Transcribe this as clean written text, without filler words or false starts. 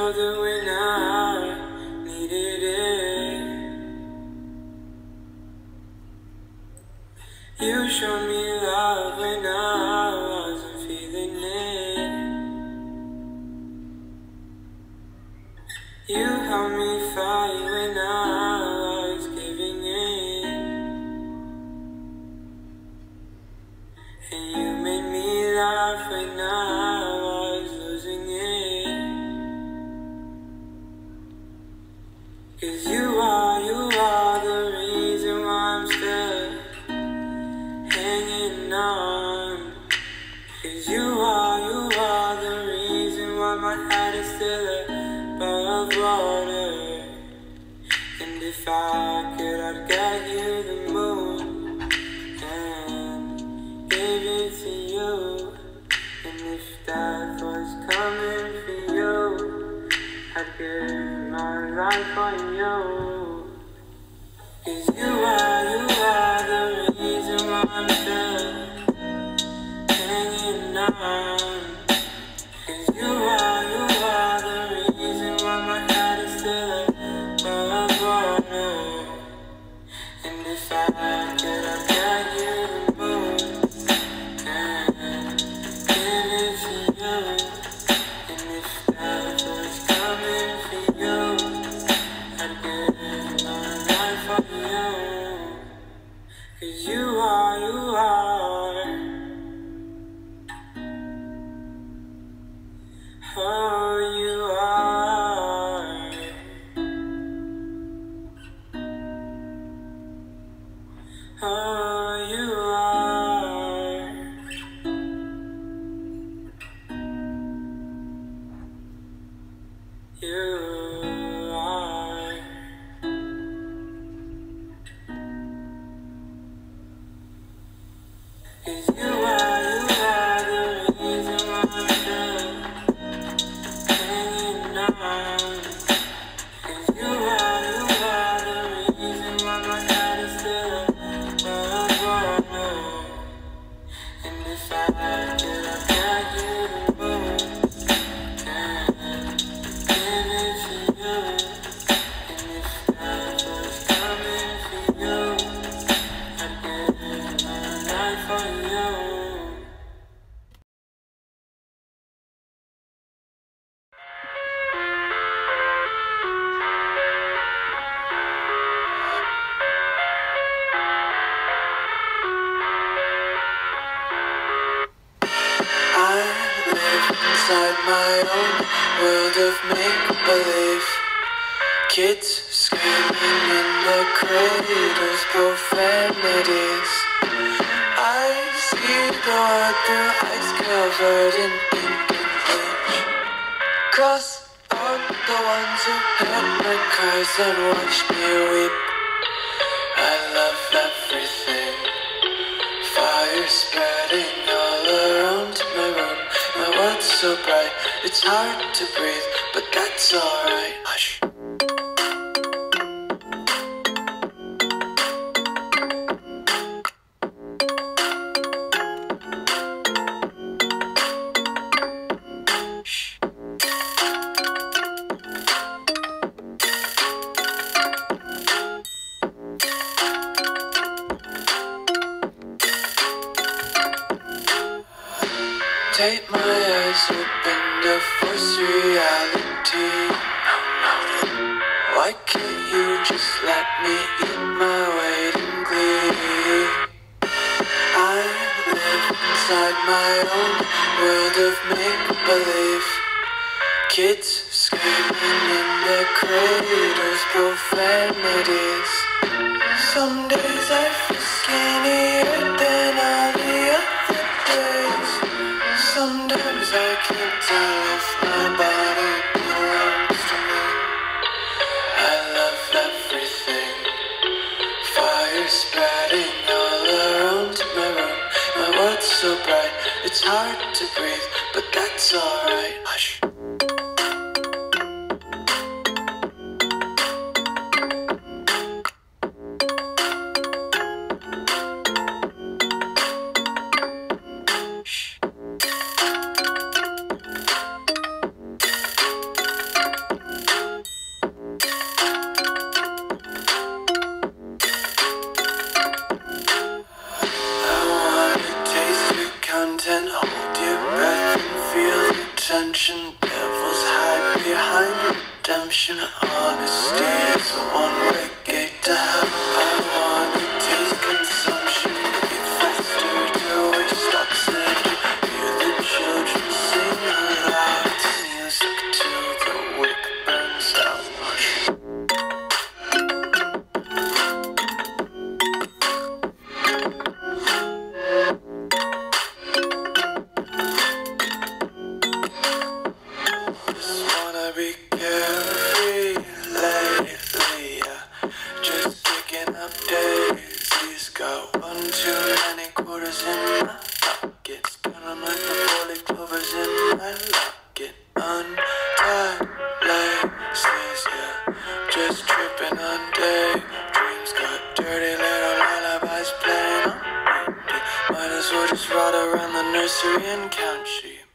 shoulder when I needed it. You showed me love when I wasn't feeling it. You helped me fight when I was giving in. And you made me laugh when I was losing it. 'Cause you are the reason why I'm still hanging on. 'Cause you are the reason why my head is still above water. And if I could, I'd get you the moon and give it to you. And if death was coming for you, I'd give my life on you. 'Cause you are the reason why I'm still hanging on. 'Cause you are the reason why my head is still above water. And if I could, I'd get you the moon and give it to you. And if death was coming for you, I'd give my life for you. 'Cause you are. Oh, you are. Oh, you are. You are. 'Cause you are the reason why I'm still hanging on. 'Cause you are the reason why my head is still above water. And if I could, I'd get you the moon and give it to you. And if death was coming for you, I'd give my life for you. I live inside my own world of make-believe. Kids screaming in the cradles, profanities. I see the world through ice covered in ink and bleach. Cross out the ones who heard my cries and watched me weep. I love everything. Fire spreading all around my room. My world's so bright, it's hard to breathe, but that's alright. Hush. Take my eyes open to force reality. Why can't you just let me eat my weight in glee? I live inside my own world of make-believe. Kids screaming in their cradles, profanities. Some days I feel skinnier than all the other days. Sometimes I can't tell if my body belongs to me. I love everything. Fire spreading all around my room. My world's so bright, it's hard to breathe, but that's alright. Hush. content. Hold your breath and feel the tension. Devils hide behind redemption. Honesty is a one-way gate to hell. I wanna taste consumption. Get faster to waste oxygen. Hear the children sing aloud. Music till the wick burns out. Just wanna be carefree lately, yeah. Just kicking up daisies. Got one too many quarters in my pockets. Counting like the four-leaf clovers in my locket. Untied laces, yeah. Just tripping on daydreams. Got dirty little lullabies playing on repeat. Might as well just ride around the nursery and count sheep.